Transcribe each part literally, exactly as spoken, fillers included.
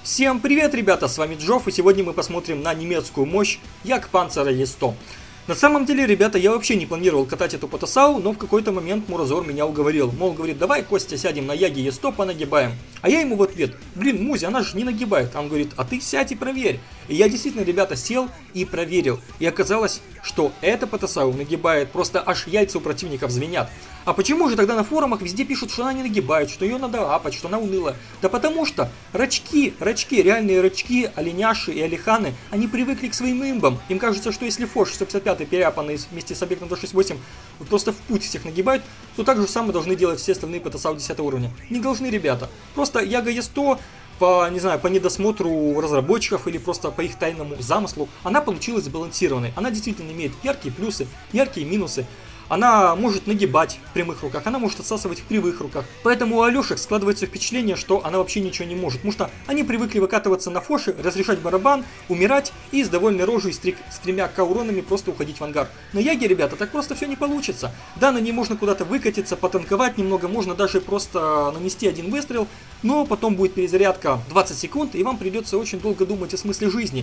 Всем привет, ребята, с вами Джофф, и сегодня мы посмотрим на немецкую мощь Jagdpanzer Е сто. На самом деле, ребята, я вообще не планировал катать эту Потасау, но в какой-то момент Муразор меня уговорил. Мол, говорит, давай, Костя, сядем на Яге Е сто, понагибаем. А я ему в ответ, блин, Музи, она же не нагибает. А он говорит, а ты сядь и проверь. И я действительно, ребята, сел и проверил. И оказалось, что эта Потасау нагибает, просто аж яйца у противников звенят. А почему же тогда на форумах везде пишут, что она не нагибает, что ее надо апать, что она уныла? Да потому что рачки, рачки, реальные рачки, оленяши и олиханы, они привыкли к своим имбам. Им кажется, что если Фош сто пятьдесят пять переапанный вместе с объектом двести шестьдесят восемь просто в путь всех нагибают, то так же самое должны делать все остальные Потасау десятого уровня. Не должны, ребята. Просто Яга Е сто, по, не знаю, по недосмотру разработчиков или просто по их тайному замыслу, она получилась сбалансированной. Она действительно имеет яркие плюсы, яркие минусы. Она может нагибать в прямых руках, она может отсасывать в кривых руках. Поэтому у Алешек складывается впечатление, что она вообще ничего не может. Потому что они привыкли выкатываться на фоши, разрешать барабан, умирать и с довольной рожей, с, три, с тремя ка уронами просто уходить в ангар. На Яге, ребята, так просто все не получится. Да, на ней можно куда-то выкатиться, потанковать немного, можно даже просто нанести один выстрел, но потом будет перезарядка двадцать секунд, и вам придется очень долго думать о смысле жизни.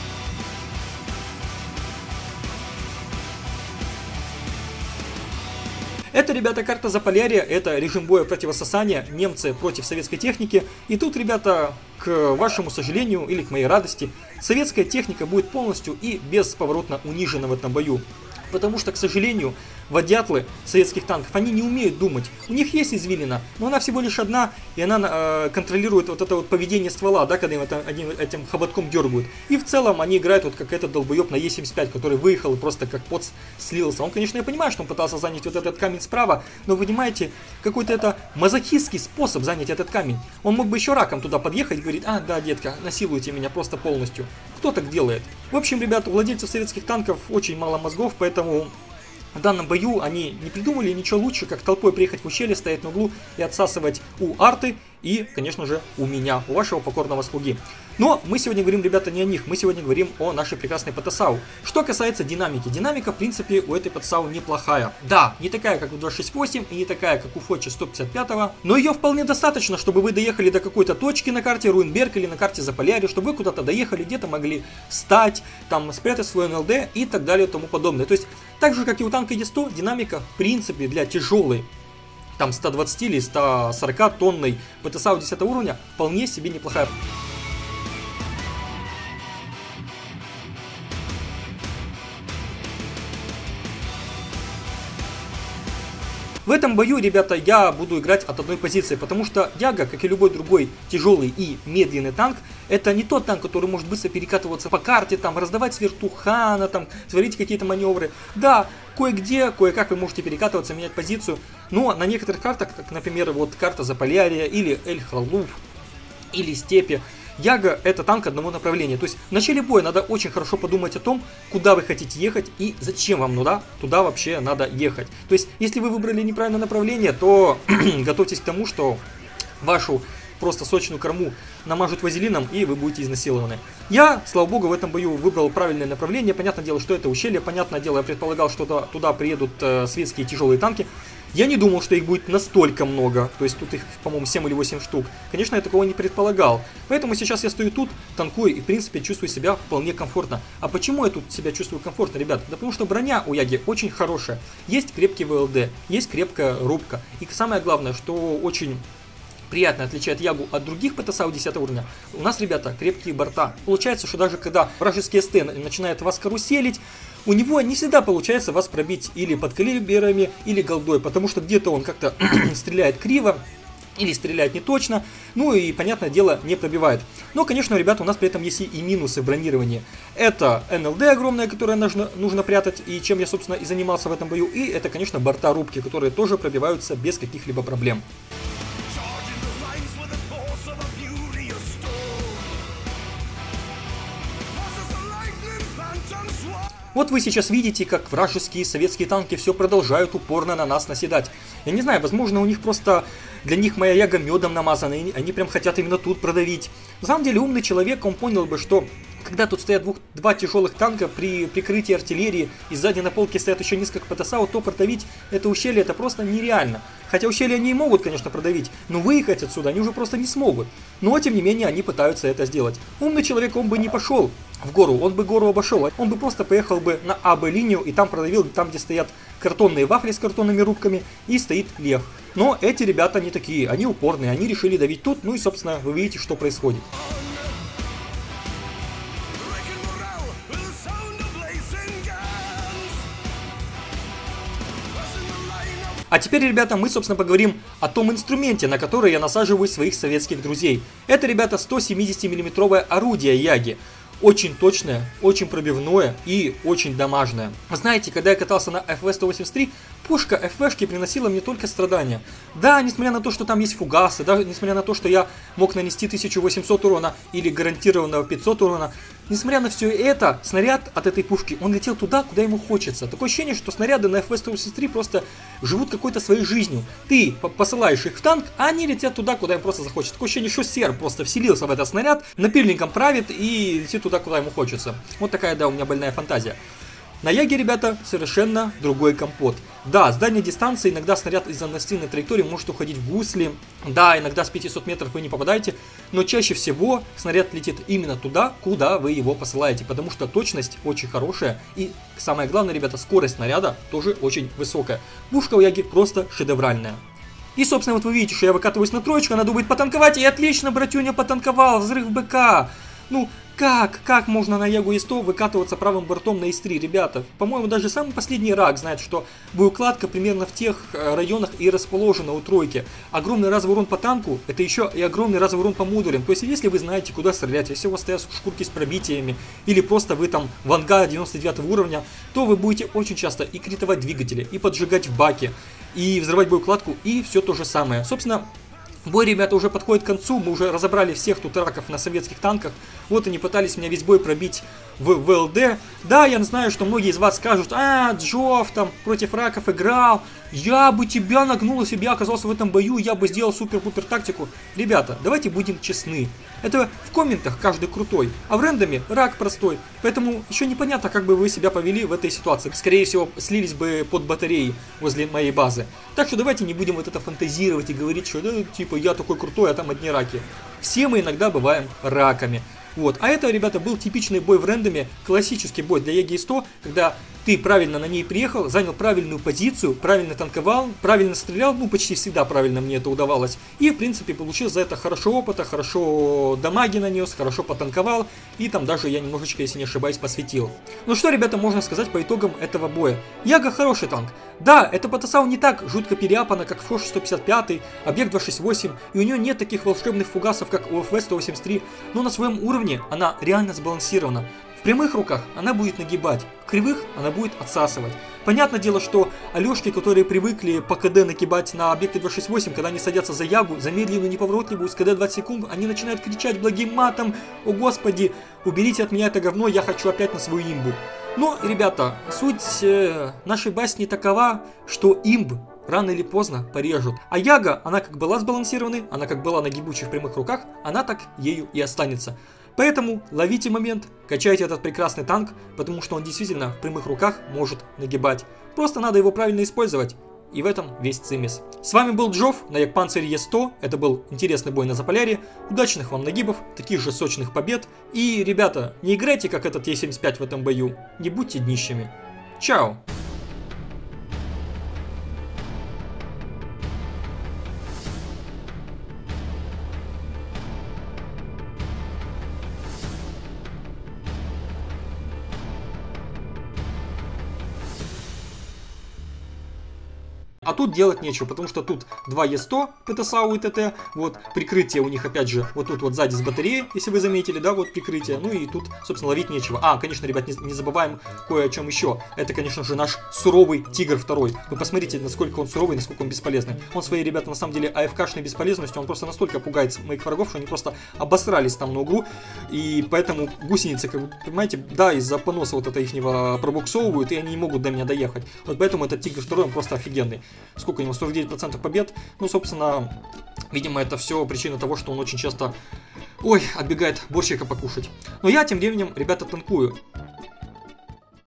Это, ребята, карта Заполярья, это режим боя противососания, немцы против советской техники. И тут, ребята, к вашему сожалению или к моей радости, советская техника будет полностью и бесповоротно унижена в этом бою. Потому что, к сожалению, водятлы советских танков, они не умеют думать. У них есть извилина, но она всего лишь одна, и она э, контролирует вот это вот поведение ствола, да, когда им это, они этим хоботком дергают. И в целом они играют вот как этот долбоеб на Е семьдесят пять, который выехал и просто как поц слился. Он, конечно, я понимаю, что он пытался занять вот этот камень справа, но вы понимаете, какой-то это мазохистский способ занять этот камень. Он мог бы еще раком туда подъехать и говорить, а, да, детка, насилуйте меня просто полностью. Кто так делает? В общем, ребята, у владельцев советских танков очень мало мозгов, поэтому в данном бою они не придумали ничего лучше, как толпой приехать в ущелье, стоять на углу и отсасывать у арты и, конечно же, у меня, у вашего покорного слуги. Но мы сегодня говорим, ребята, не о них, мы сегодня говорим о нашей прекрасной Потасау. Что касается динамики, динамика, в принципе, у этой Потасау неплохая. Да, не такая, как у двадцать шестьдесят восемь, и не такая, как у Фочи сто пятьдесят пять, но ее вполне достаточно, чтобы вы доехали до какой-то точки на карте Руинберг или на карте Заполярья, чтобы вы куда-то доехали, где-то могли встать, там, спрятать свой эн эл дэ и так далее и тому подобное. То есть, так же, как и у танка Е сто, динамика, в принципе, для тяжелой, там, сто двадцать или сто сорок тонной Потасау десятого уровня, вполне себе неплохая. В этом бою, ребята, я буду играть от одной позиции, потому что Яга, как и любой другой тяжелый и медленный танк, это не тот танк, который может быстро перекатываться по карте, там, раздавать с вертухана, там, творить какие-то маневры. Да, кое-где, кое-как вы можете перекатываться, менять позицию, но на некоторых картах, как, например, вот карта Заполярья или Эль-Халуф, или Степи, Яга это танк одного направления. То есть в начале боя надо очень хорошо подумать о том, куда вы хотите ехать и зачем вам туда, туда вообще надо ехать. То есть если вы выбрали неправильное направление, то готовьтесь к тому, что вашу просто сочную корму намажут вазелином и вы будете изнасилованы. Я, слава богу, в этом бою выбрал правильное направление. Понятное дело, что это ущелье. Понятное дело, я предполагал, что туда, туда приедут э, светские тяжелые танки. Я не думал, что их будет настолько много, то есть тут их, по-моему, семь или восемь штук. Конечно, я такого не предполагал. Поэтому сейчас я стою тут, танкую и, в принципе, чувствую себя вполне комфортно. А почему я тут себя чувствую комфортно, ребят? Да потому что броня у Яги очень хорошая. Есть крепкий вэ эл дэ, есть крепкая рубка. И самое главное, что очень приятно отличает Ягу от других Потасау десятого уровня, у нас, ребята, крепкие борта. Получается, что даже когда вражеский эс тэ начинает вас каруселить, у него не всегда получается вас пробить или под калиберами, или голдой, потому что где-то он как-то стреляет криво, или стреляет не точно, ну и, понятное дело, не пробивает. Но, конечно, ребята, у нас при этом есть и минусы в бронировании. Это эн эл дэ огромное, которое нужно, нужно прятать, и чем я, собственно, и занимался в этом бою, и это, конечно, борта рубки, которые тоже пробиваются без каких-либо проблем. Вот вы сейчас видите, как вражеские советские танки все продолжают упорно на нас наседать. Я не знаю, возможно, у них просто, для них моя Яга медом намазана, и они прям хотят именно тут продавить. На самом деле, умный человек, он понял бы, что когда тут стоят двух, два тяжелых танка при прикрытии артиллерии, и сзади на полке стоят еще несколько ПТСАУ, то продавить это ущелье это просто нереально. Хотя ущелье они и могут, конечно, продавить, но выехать отсюда они уже просто не смогут. Но, тем не менее, они пытаются это сделать. Умный человек, он бы не пошел в гору, он бы гору обошел, он бы просто поехал бы на АБ-линию и там продавил, там, где стоят картонные вафли с картонными рубками, и стоит лев. Но эти ребята не такие, они упорные, они решили давить тут, ну и, собственно, вы видите, что происходит. А теперь, ребята, мы, собственно, поговорим о том инструменте, на который я насаживаю своих советских друзей. Это, ребята, сто семидесятимиллиметровое орудие Яги. Очень точное, очень пробивное и очень дамажное. Знаете, когда я катался на эф вэ сто восемьдесят три, пушка эф вэ-шки приносила мне только страдания. Да, несмотря на то, что там есть фугасы, даже несмотря на то, что я мог нанести тысячу восемьсот урона или гарантированного пятьсот урона, несмотря на все это, снаряд от этой пушки, он летел туда, куда ему хочется. Такое ощущение, что снаряды на эф вэ сто восемьдесят три просто живут какой-то своей жизнью. Ты посылаешь их в танк, а они летят туда, куда им просто захочется. Такое ощущение, что серб просто вселился в этот снаряд, напильником правит и летит туда, куда ему хочется. Вот такая, да, у меня больная фантазия. На Яге, ребята, совершенно другой компот. Да, с дальней дистанции иногда снаряд из-за настильной траектории может уходить в гусли. Да, иногда с пятисот метров вы не попадаете. Но чаще всего снаряд летит именно туда, куда вы его посылаете. Потому что точность очень хорошая. И самое главное, ребята, скорость снаряда тоже очень высокая. Пушка у Яги просто шедевральная. И, собственно, вот вы видите, что я выкатываюсь на троечку, она думает потанковать. И отлично, братюня потанковал, взрыв БК. Ну, как, как можно на Ягу и сто выкатываться правым бортом на ИС три, ребята? По-моему, даже самый последний рак знает, что боеукладка примерно в тех районах и расположена у тройки. Огромный разовый урон по танку, это еще и огромный разовый урон по модулям. То есть, если вы знаете, куда стрелять, если у вас стоят шкурки с пробитиями, или просто вы там ванга девяносто девятого уровня, то вы будете очень часто и критовать двигатели, и поджигать в баке, и взрывать боеукладку, и все то же самое. Собственно, бой, ребята, уже подходит к концу, мы уже разобрали всех тут раков на советских танках. Вот они пытались меня весь бой пробить в ВЛД. Да, я знаю, что многие из вас скажут: а, Джофф там против раков играл, я бы тебя нагнул, если бы я оказался в этом бою, я бы сделал супер-пупер тактику. Ребята, давайте будем честны. Это в комментах каждый крутой, а в рендоме рак простой. Поэтому еще непонятно, как бы вы себя повели в этой ситуации. Скорее всего, слились бы под батареей возле моей базы. Так что давайте не будем вот это фантазировать и говорить, что да, типа я такой крутой, а там одни раки. Все мы иногда бываем раками. Вот. А это, ребята, был типичный бой в рендоме, классический бой для Яги сто, когда ты правильно на ней приехал, занял правильную позицию, правильно танковал, правильно стрелял, ну почти всегда правильно мне это удавалось. И, в принципе, получил за это хорошо опыта, хорошо дамаги нанес, хорошо потанковал, и там даже я немножечко, если не ошибаюсь, посветил. Ну что, ребята, можно сказать по итогам этого боя? Яга хороший танк. Да, эта ПТСАУ не так жутко переапана, как Фош сто пятьдесят пять, Объект два шесть восемь, и у нее нет таких волшебных фугасов, как у эф вэ сто восемьдесят три, но на своем уровне она реально сбалансирована. В прямых руках она будет нагибать, в кривых она будет отсасывать. Понятное дело, что Алешки, которые привыкли по КД нагибать на объекте два шесть восемь, когда они садятся за Ягу, за медленную неповоротливую, с КД двадцать секунд, они начинают кричать благим матом: «О господи, уберите от меня это говно, я хочу опять на свою имбу». Но, ребята, суть э, нашей басни такова, что имб рано или поздно порежут. А Яга, она как была сбалансированной, она как была на гибучих прямых руках, она так ею и останется. Поэтому ловите момент, качайте этот прекрасный танк, потому что он действительно в прямых руках может нагибать. Просто надо его правильно использовать. И в этом весь цимис. С вами был Джофф на Ягпанцирь Е сто. Это был интересный бой на Заполярье. Удачных вам нагибов, таких же сочных побед. И, ребята, не играйте как этот Е семьдесят пять в этом бою. Не будьте днищами. Чао! А тут делать нечего, потому что тут два Е сто, ПТСАУ и ТТ, вот, прикрытие у них, опять же, вот тут вот сзади с батареи, если вы заметили, да, вот прикрытие, ну и тут, собственно, ловить нечего. А, конечно, ребят, не, не забываем кое о чем еще, это, конечно же, наш суровый Тигр второй. Вы посмотрите, насколько он суровый, насколько он бесполезный. Он своей, ребята, на самом деле, АФКшной бесполезностью, он просто настолько пугает моих врагов, что они просто обосрались там на углу, и поэтому гусеницы, как вы понимаете, да, из-за поноса вот это ихнего пробуксовывают, и они не могут до меня доехать. Вот поэтому этот Тигр второй, он просто офигенный. Сколько у него? сорок девять процентов побед. Ну, собственно, видимо, это все причина того, что он очень часто Ой, отбегает борщика покушать. Но я тем временем, ребята, танкую.